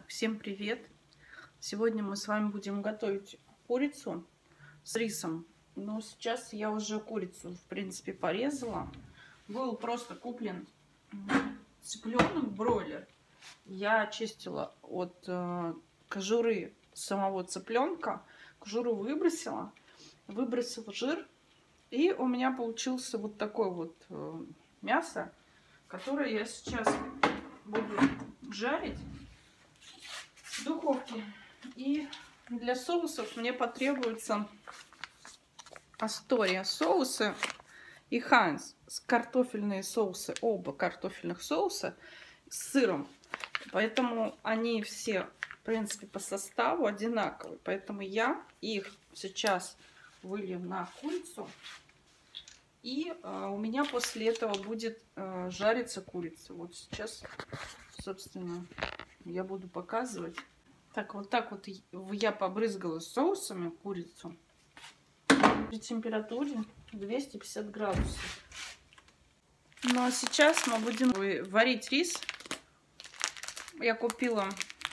Так, всем привет! Сегодня мы с вами будем готовить курицу с рисом. Но сейчас я уже курицу, в принципе, порезала. Был просто куплен цыпленок бройлер. Я очистила от кожуры самого цыпленка. Кожуру выбросила жир. И у меня получился вот такой вот мясо, которое я сейчас буду жарить в духовке. И для соусов мне потребуется Астория соусы и Хайнс картофельные соусы, оба картофельных соуса с сыром. Поэтому они все, в принципе, по составу одинаковые. Поэтому я их сейчас вылью на курицу. И у меня после этого будет жариться курица. Вот сейчас, собственно, я буду показывать. Так, вот я побрызгала соусами курицу при температуре 250 градусов. Ну а сейчас мы будем варить рис. Я купила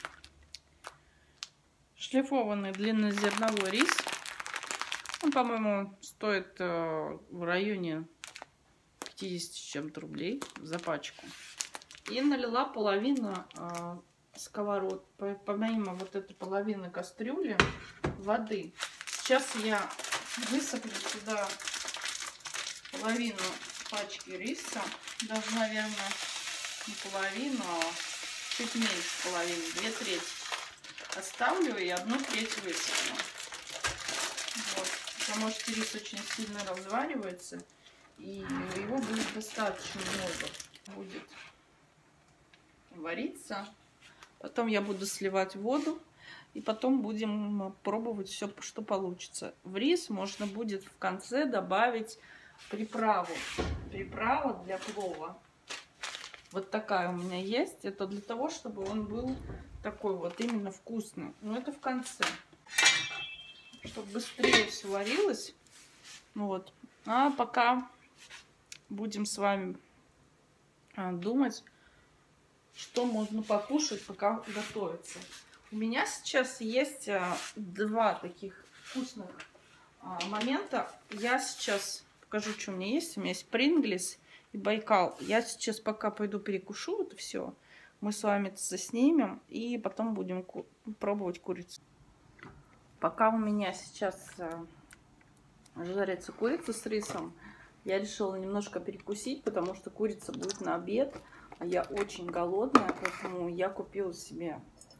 шлифованный длиннозерновой рис. Он, по-моему, стоит в районе 50 с чем-то рублей за пачку. И налила половину сковород, помимо вот этой половины кастрюли, воды. Сейчас я высыплю сюда половину пачки риса, даже, наверное, не половину, а чуть меньше половины, 2/3 оставлю и 1/3 высыплю. Вот. Потому что рис очень сильно разваривается, и его будет достаточно много, будет вариться. Потом я буду сливать воду, и потом будем пробовать все, что получится. В рис можно будет в конце добавить приправу. Приправа для плова. Вот такая у меня есть. Это для того, чтобы он был такой вот именно вкусный. Но это в конце. Чтобы быстрее все варилось. Вот. А пока будем с вами думать, что можно покушать, пока готовится. У меня сейчас есть два таких вкусных момента. Я сейчас покажу, что у меня есть. У меня есть Принглис и Байкал. Я сейчас пока пойду перекушу это все. Мы с вами это заснимем и потом будем пробовать курицу. Пока у меня сейчас жарится курица с рисом, я решила немножко перекусить, потому что курица будет на обед. А я очень голодная, поэтому я купила себе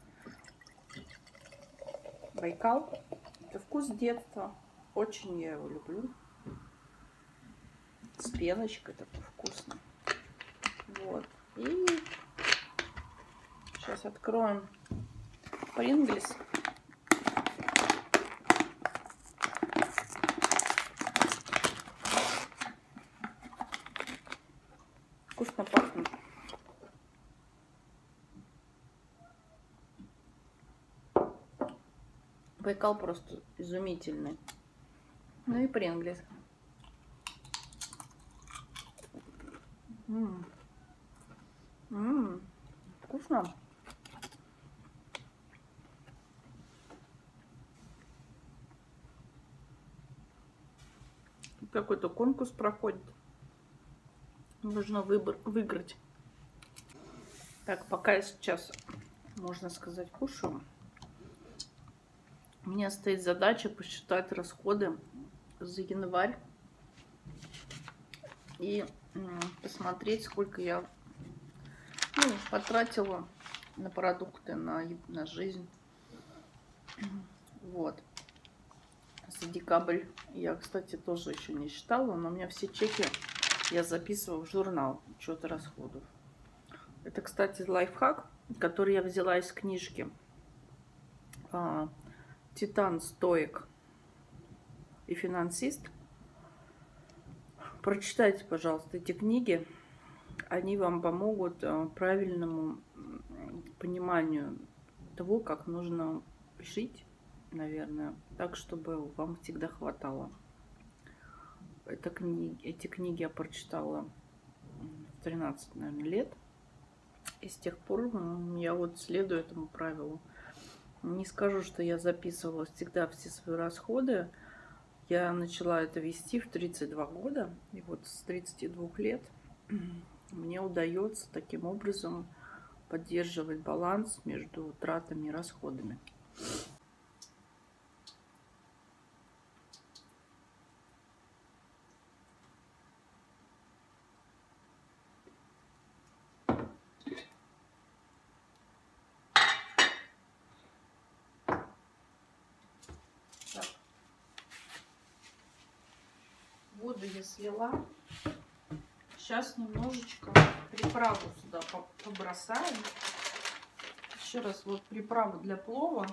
Байкал. Это вкус детства. Очень я его люблю. С пеночкой такой вкусный. Вот. И сейчас откроем Принглис. Вкусно пахнет. Байкал просто изумительный. Ну и Принглис. Вкусно. Какой-то конкурс проходит. Нужно выиграть. Так, пока я сейчас, можно сказать, кушаю. У меня стоит задача посчитать расходы за январь и посмотреть, сколько я потратила на продукты, на жизнь. Вот. За декабрь я, кстати, тоже еще не считала, но у меня все чеки я записываю в журнал учета расходов. Это, кстати, лайфхак, который я взяла из книжки «Титан, стоик и финансист». Прочитайте, пожалуйста, эти книги. Они вам помогут правильному пониманию того, как нужно жить, наверное, так, чтобы вам всегда хватало. Эти книги я прочитала в 13, наверное, лет. И с тех пор я вот следую этому правилу. Не скажу, что я записывала всегда все свои расходы. Я начала это вести в 32 года. И вот с 32 лет мне удается таким образом поддерживать баланс между тратами и расходами. Так. Воду я слила. Сейчас немножечко приправу сюда побросаем. Еще раз, вот приправа для плова.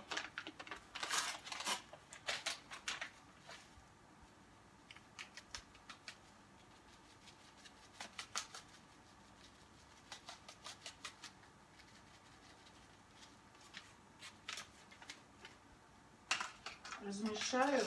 Размешаю.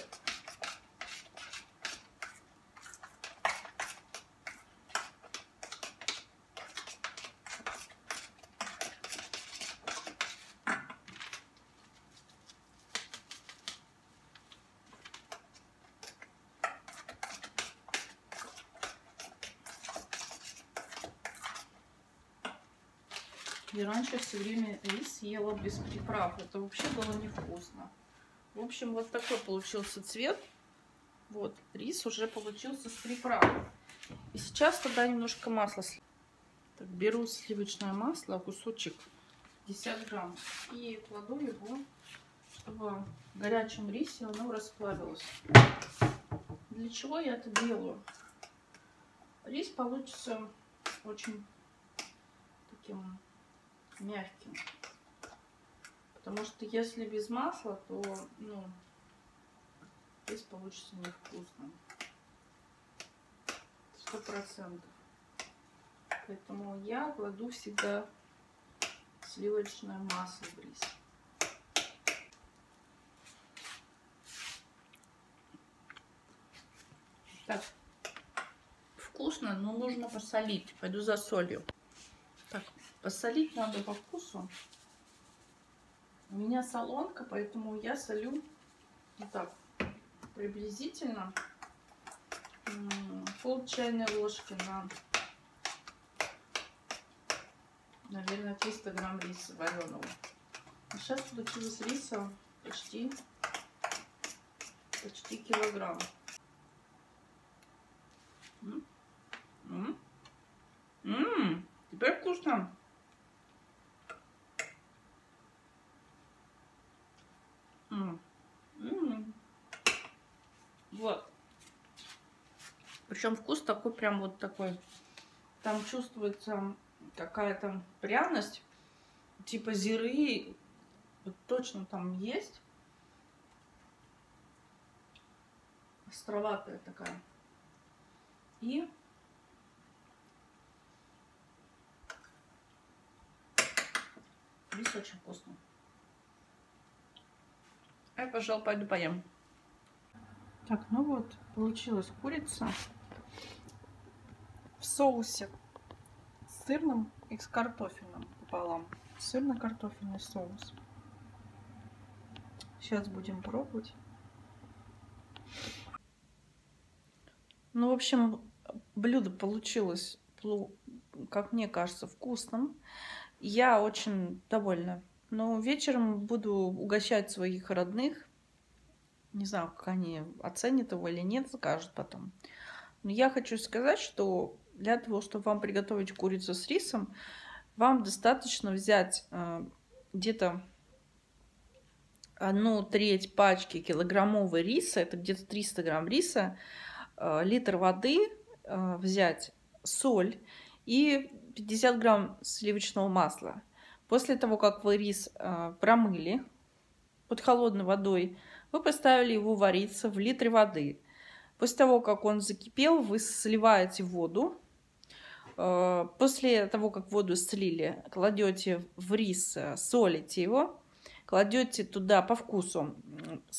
И раньше все время рис ела без приправ. Это вообще было невкусно. В общем, вот такой получился цвет. Вот, рис уже получился с приправой. И сейчас туда немножко масла. Так, беру сливочное масло, кусочек 50 грамм. И кладу его, чтобы в горячем рисе оно расплавилось. Для чего я это делаю? Рис получится очень таким мягким. Потому что если без масла, то рис получится невкусным. 100%. Поэтому я кладу всегда сливочное масло в рис. Так, вкусно, но нужно посолить. Пойду за солью. Так, посолить надо по вкусу. У меня солонка, поэтому я солю вот так, приблизительно пол чайной ложки на, наверное, 300 грамм риса вареного. А сейчас получилось риса почти килограмм. Теперь вкусно. Вот. Причем вкус такой, прям вот такой. Там чувствуется какая-то пряность, типа зиры. Вот точно там есть. Островатая такая. И рис очень вкусный. Я, пожалуй, пойду поем. Так, ну вот, получилась курица в соусе с сырным и с картофельным пополам. Сырно-картофельный соус. Сейчас будем пробовать. Ну, в общем, блюдо получилось, как мне кажется, вкусным. Я очень довольна. Но вечером буду угощать своих родных. Не знаю, как они оценят его или нет, скажут потом. Но я хочу сказать, что для того, чтобы вам приготовить курицу с рисом, вам достаточно взять где-то 1/3 пачки килограммовой риса, это где-то 300 грамм риса, литр воды, взять соль и 50 грамм сливочного масла. После того, как вы рис промыли под холодной водой, вы поставили его вариться в литре воды. После того, как он закипел, вы сливаете воду. После того, как воду слили, кладете в рис, солите его, кладете туда по вкусу,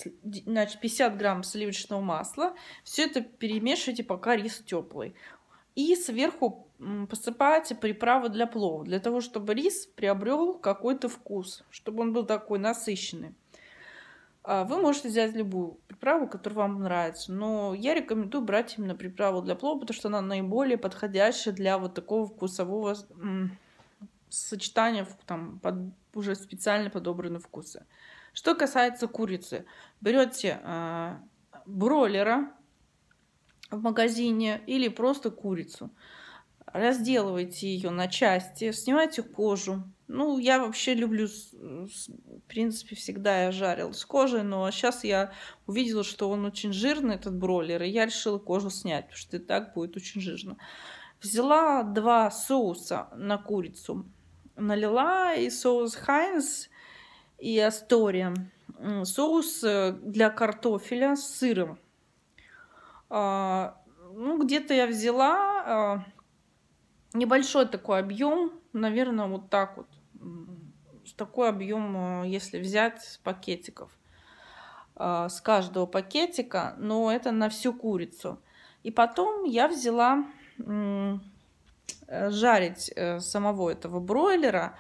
значит, 50 грамм сливочного масла. Все это перемешивайте, пока рис теплый. И сверху посыпаете приправы для плова, для того, чтобы рис приобрел какой-то вкус, чтобы он был такой насыщенный. Вы можете взять любую приправу, которая вам нравится, но я рекомендую брать именно приправу для плова, потому что она наиболее подходящая для вот такого вкусового сочетания, там, под уже специально подобранные вкусы. Что касается курицы, берете бройлера в магазине или просто курицу, разделывайте ее на части, снимайте кожу. Ну, я вообще люблю, в принципе, всегда я жарила с кожей, но сейчас я увидела, что он очень жирный, этот бройлер, и я решила кожу снять, потому что и так будет очень жирно. Взяла 2 соуса на курицу, налила, и соус Хайнс, и Астория. Соус для картофеля с сыром. Ну, где-то я взяла небольшой такой объем, наверное, вот так вот. Такой объем, если взять с пакетиков. С каждого пакетика, но это на всю курицу. И потом я взяла жарить самого этого бройлера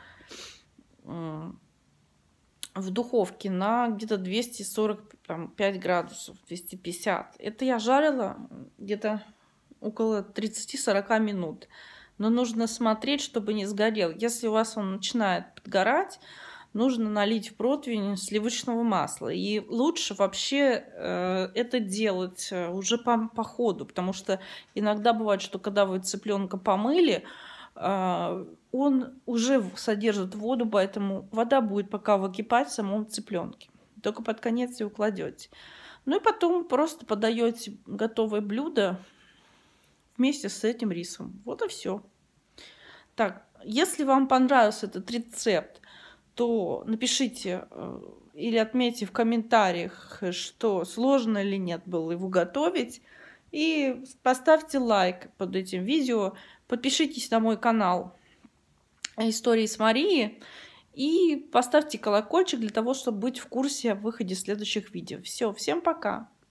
в духовке на где-то 245 градусов, 250. Это я жарила где-то около 30-40 минут. Но нужно смотреть, чтобы не сгорел. Если у вас он начинает подгорать, нужно налить в противень сливочного масла. И лучше вообще это делать уже по ходу, потому что иногда бывает, что когда вы цыпленка помыли, он уже содержит воду, поэтому вода будет пока выкипать в самом цыпленке. Только под конец ее кладете. Ну и потом просто подаете готовое блюдо вместе с этим рисом. Вот и все. Так, если вам понравился этот рецепт, то напишите или отметьте в комментариях, что сложно или нет было его готовить. И поставьте лайк под этим видео. Подпишитесь на мой канал «Истории с Марией». И поставьте колокольчик для того, чтобы быть в курсе о выходе следующих видео. Все, всем пока!